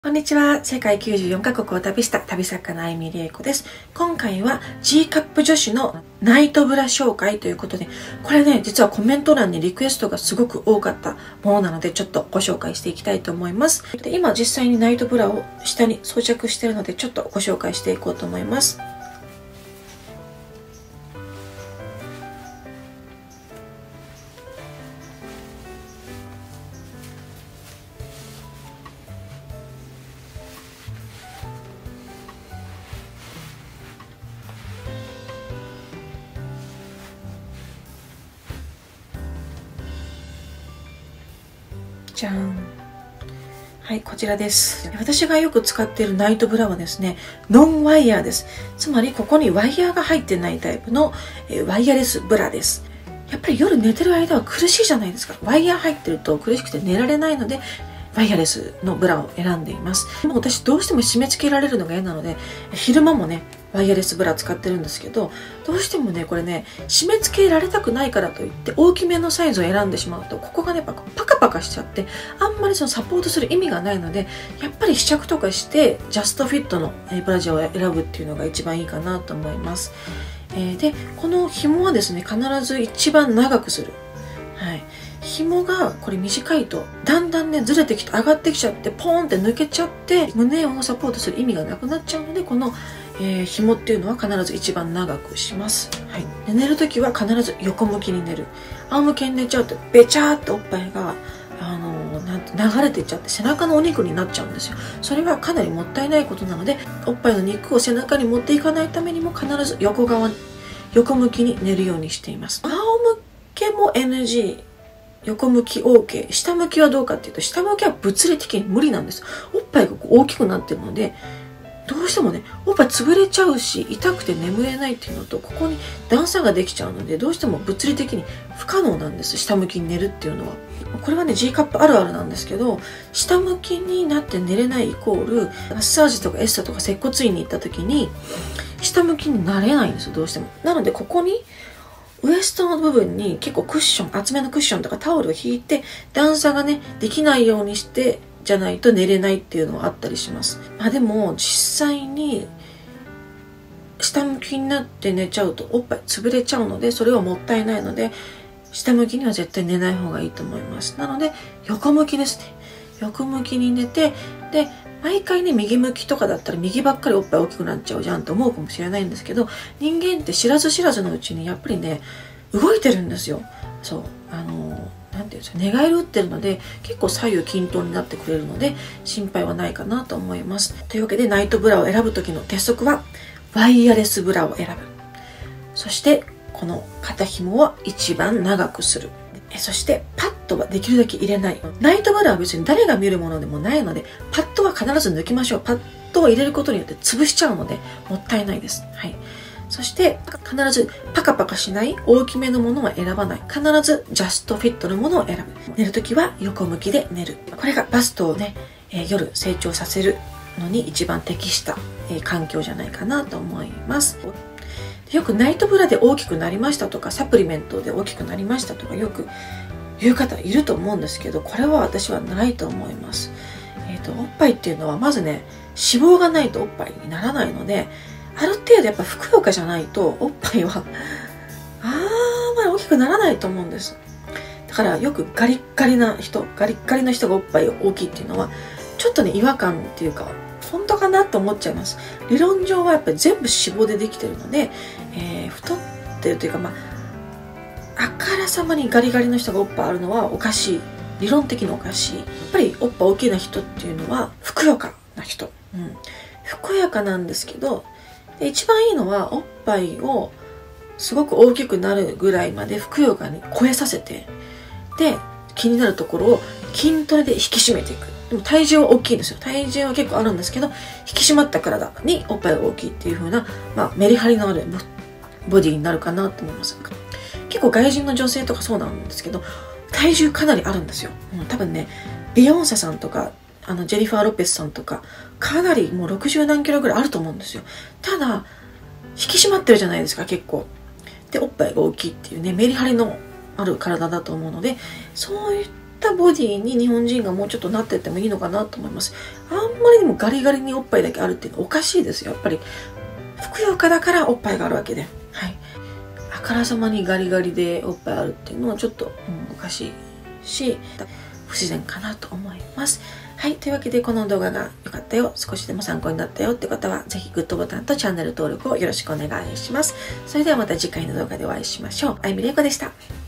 こんにちは。世界94カ国を旅した旅作家の相見理恵子です。今回は G カップ女子のナイトブラ紹介ということで、これね、実はコメント欄にリクエストがすごく多かったものなので、ちょっとご紹介していきたいと思います。で、今実際にナイトブラを下に装着しているので、ちょっとご紹介していこうと思います。じゃん。はい、こちらです。私がよく使っているナイトブラはですね、ノンワイヤーです。つまりここにワイヤーが入ってないタイプのワイヤレスブラです。やっぱり夜寝てる間は苦しいじゃないですか。ワイヤー入ってると苦しくて寝られないので、ワイヤレスのブラを選んでいます。でも私どうしても締め付けられるのが嫌なので、昼間もね、ワイヤレスブラ使ってるんですけど、どうしてもね、これね、締め付けられたくないからといって大きめのサイズを選んでしまうと、ここがね、パカパカしちゃって、あんまりそのサポートする意味がないので、やっぱり試着とかして、ジャストフィットのブラジャーを選ぶっていうのが一番いいかなと思います。で、この紐はですね、必ず一番長くする。はい。紐がこれ短いとだんだんねずれてきて上がってきちゃってポーンって抜けちゃって胸をサポートする意味がなくなっちゃうので、この、紐っていうのは必ず一番長くします。はい、で寝るときは必ず横向きに寝る。仰向けに寝ちゃうとべちゃーっておっぱいがなんて流れていっちゃって背中のお肉になっちゃうんですよ。それはかなりもったいないことなので、おっぱいの肉を背中に持っていかないためにも必ず横向きに寝るようにしています。仰向けも NG、横向き OK。下向きはどうかっていうと、下向きは物理的に無理なんです。おっぱいが大きくなってるので、どうしてもね、おっぱい潰れちゃうし、痛くて眠れないっていうのと、ここに段差ができちゃうので、どうしても物理的に不可能なんです。下向きに寝るっていうのは。これはね、G カップあるあるなんですけど、下向きになって寝れないイコール、マッサージとかエステとか接骨院に行った時に、下向きになれないんですよ、どうしても。なので、ここに、ウエストの部分に結構クッション、厚めのクッションとかタオルを引いて段差がねできないようにしてじゃないと寝れないっていうのはあったりします。でも実際に下向きになって寝ちゃうとおっぱい潰れちゃうので、それはもったいないので下向きには絶対寝ない方がいいと思います。なので横向きですね。横向きに寝て、で毎回ね右向きとかだったら右ばっかりおっぱい大きくなっちゃうじゃんと思うかもしれないんですけど、人間って知らず知らずのうちにやっぱりね動いてるんですよ。そうなんていうんですか、寝返り打ってるので結構左右均等になってくれるので心配はないかなと思います。というわけでナイトブラを選ぶ時の鉄則はワイヤレスブラを選ぶ。そしてこの肩紐は一番長くする。そしてパッドはできるだけ入れない。ナイトブラは別に誰が見るものでもないので、パッドは必ず抜きましょう。パッドを入れることによって潰しちゃうのでもったいないです。はい。そして必ずパカパカしない大きめのものは選ばない。必ずジャストフィットのものを選ぶ。寝るときは横向きで寝る。これがバストをね、夜成長させるのに一番適した、環境じゃないかなと思います。よくナイトブラで大きくなりましたとか、サプリメントで大きくなりましたとかよく言う方いると思うんですけど、これは私はないと思います。おっぱいっていうのはまずね、脂肪がないとおっぱいにならないので、ある程度やっぱふくよかじゃないとおっぱいはあんまり大きくならないと思うんです。だからよくガリッガリの人がおっぱい大きいっていうのはちょっとね違和感っていうか本当かなと思っちゃいます。理論上はやっぱり全部脂肪でできてるので、太ってるというかあからさまにガリガリの人がおっぱいあるのはおかしい。理論的におかしい。やっぱりおっぱい大きな人っていうのはふくよかな人。ふくよかなんですけど、一番いいのはおっぱいをすごく大きくなるぐらいまでふくよかに超えさせて、で気になるところを筋トレで引き締めていく。でも体重は大きいんですよ。体重は結構あるんですけど、引き締まった体におっぱいが大きいっていう風な、メリハリのあるボディになるかなと思います。結構外人の女性とかそうなんですけど、体重かなりあるんですよ。多分ね、ビヨンセさんとかジェニファー・ロペスさんとかかなりもう60何キロぐらいあると思うんですよ。ただ引き締まってるじゃないですか、結構。でおっぱいが大きいっていうね、メリハリのある体だと思うので、そういっったボディに日本人がもうちょっとなってってもいいのかなと思います。あんまりでもガリガリにおっぱいだけあるっていうのはおかしいですよ。やっぱりふくよかだからおっぱいがあるわけで、はい、あからさまにガリガリでおっぱいあるっていうのはちょっと、おかしいし不自然かなと思います。はい。というわけで、この動画が良かったよ、少しでも参考になったよって方は、ぜひグッドボタンとチャンネル登録をよろしくお願いします。それではまた次回の動画でお会いしましょう。あゆみれいこでした。